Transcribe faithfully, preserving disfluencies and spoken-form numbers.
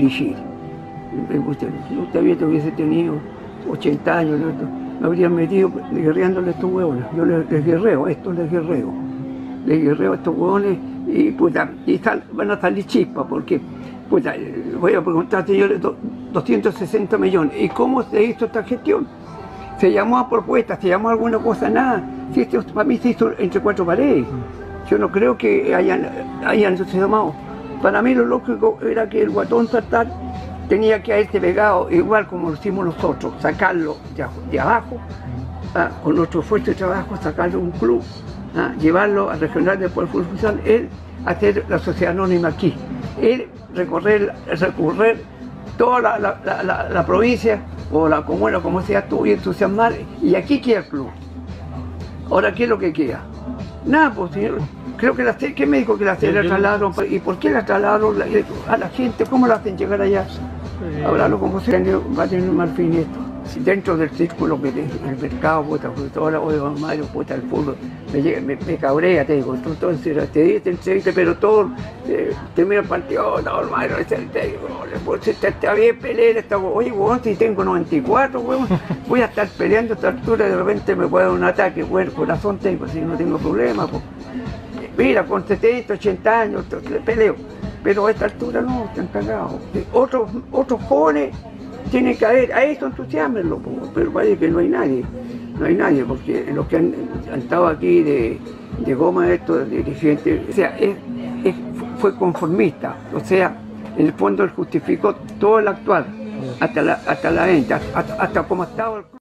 dirigir. Usted, usted había hubiese tenido ochenta años, ¿no? Me habrían metido guerreándole a estos huevones. Yo les, les guerreo, a estos les guerreo. Les guerreo a estos huevones y, puta, y sal, van a salir chispas, porque, puta, voy a preguntar, señores, doscientos sesenta millones. ¿Y cómo se hizo esta gestión? Se llamó a propuestas, se llamó a alguna cosa, nada. Si esto para mí se hizo entre cuatro paredes. Yo no creo que hayan, hayan llamado. Para mí lo lógico era que el Guatón Sartar tenía que haberse pegado igual como lo hicimos nosotros, sacarlo de, de abajo, ¿ah? Con nuestro esfuerzo de trabajo, sacarlo de un club, ¿ah? Llevarlo al regional de Poder Fútbol, él hacer la sociedad anónima aquí, él recorrer, recorrer toda la, la, la, la, la provincia o la comuna, como sea tú, y entusiasmar, y aquí queda el club. Ahora, ¿qué es lo que queda? Nada, pues señor. Creo que la ¿qué me dijo que la la trasladaron? ¿Y por qué la trasladaron a la gente? ¿Cómo la hacen llegar allá? Hablarlo como se va a tener un marfil esto. Dentro del círculo que el mercado, puta, toda la de Don Mario, puta, el fútbol, me, me, me cabrea, te digo. Entonces, te dicen, pero todo, eh, termina el partido, no, Don Mario, es el técnico, está bien pelear, está, oye, weón, si tengo noventa y cuatro, weón, voy a estar peleando a esta altura, de repente me puede dar un ataque, bueno, corazón tengo, si no tengo problema, pues. Mira, con setenta, ochenta años, peleo, pero a esta altura no, están cagados. Otros, otros jóvenes tienen que haber, a eso entusiasmenlo, pero parece que no hay nadie, no hay nadie, porque los que han, han estado aquí de, de goma, estos dirigentes, o sea, es, es, fue conformista, o sea, en el fondo él justificó todo el actual, hasta la, hasta la venta, hasta, hasta como estaba el club.